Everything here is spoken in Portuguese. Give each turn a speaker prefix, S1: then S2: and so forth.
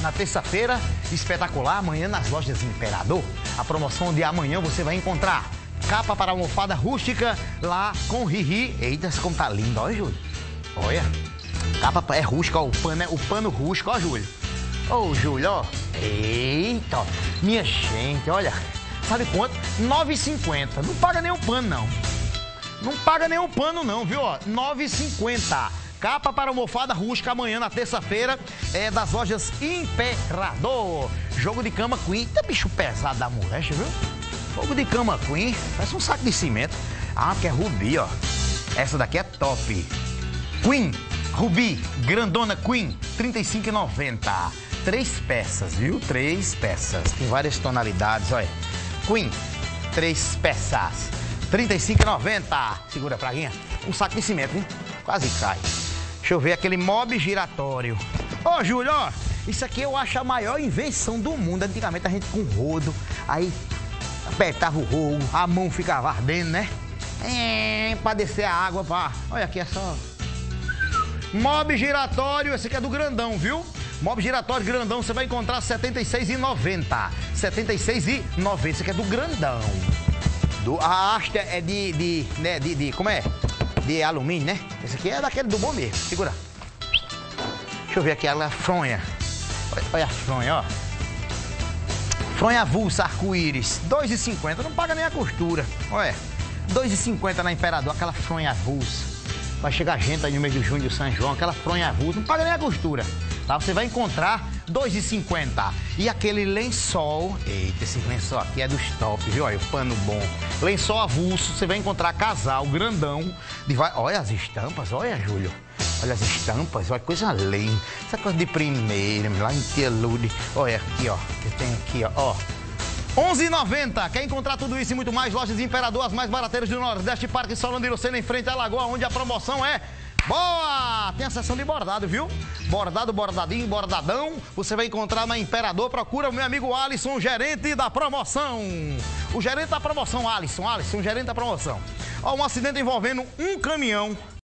S1: na terça-feira, espetacular, amanhã nas lojas Imperador. A promoção de amanhã você vai encontrar capa para almofada rústica lá com Riri. Eita, como tá lindo, olha, Júlio. Olha, capa é rústica, ó, o pano rústico, ó, Júlio. Ô, Júlio, ó. Eita, ó. Minha gente, olha. Sabe quanto? R$ 9,50. Não paga nem o pano, não. Não paga nem o pano, não, viu? R$ 9,50. Capa para almofada rústica amanhã na terça-feira é das lojas Imperador. Jogo de cama Queen. Tá bicho pesado da moléstia, viu? Jogo de cama Queen. Parece um saco de cimento. Ah, porque é Rubi, ó. Essa daqui é top. Queen. Rubi. Grandona Queen. R$ 35,90. 3 peças, viu? 3 peças. Tem várias tonalidades, olha. Queen. 3 peças. R$ 35,90. Segura a praguinha. Um saco de cimento, hein? Quase cai. Deixa eu ver aquele mob giratório. Ô, Júlio, ó. Isso aqui eu acho a maior invenção do mundo. Antigamente a gente com rodo, aí apertava o rodo, a mão ficava ardendo, né? Pra descer a água, pá. Olha aqui, é só... Mob giratório, esse aqui é do grandão, viu? Mob giratório grandão, você vai encontrar R$ 76,90. R$ 76,90. Esse aqui é do grandão. A haste é como é? De alumínio, né? Esse aqui é daquele do bom mesmo. Segura. Deixa eu ver aqui a fronha. Olha a fronha, ó. Fronha avulsa, arco-íris. R$ 2,50. Não paga nem a costura. Olha. R$ 2,50 na Imperador, aquela fronha avulsa. Vai chegar gente aí no mês de junho de São João, aquela fronha avulsa. Não paga nem a costura. Tá? Você vai encontrar R$ 2,50. E aquele lençol, eita, esse lençol aqui é dos top, viu? Olha o pano bom. Lençol avulso, você vai encontrar casal grandão. Olha as estampas, olha, Júlio. Olha as estampas, olha, coisa linda. Essa coisa de primeira, lá em Tia Lude. Olha aqui, ó, que tem aqui, ó. R$ 11,90. Quer encontrar tudo isso e muito mais? Lojas Imperador, as mais barateiras do Nordeste, Parque Solano e Lucena, em frente à Lagoa, onde a promoção é... Boa! Tem a seção de bordado, viu? Bordado, bordadinho, bordadão. Você vai encontrar na Imperador. Procura o meu amigo Alisson, gerente da promoção. O gerente da promoção, Alisson, gerente da promoção. Ó, um acidente envolvendo um caminhão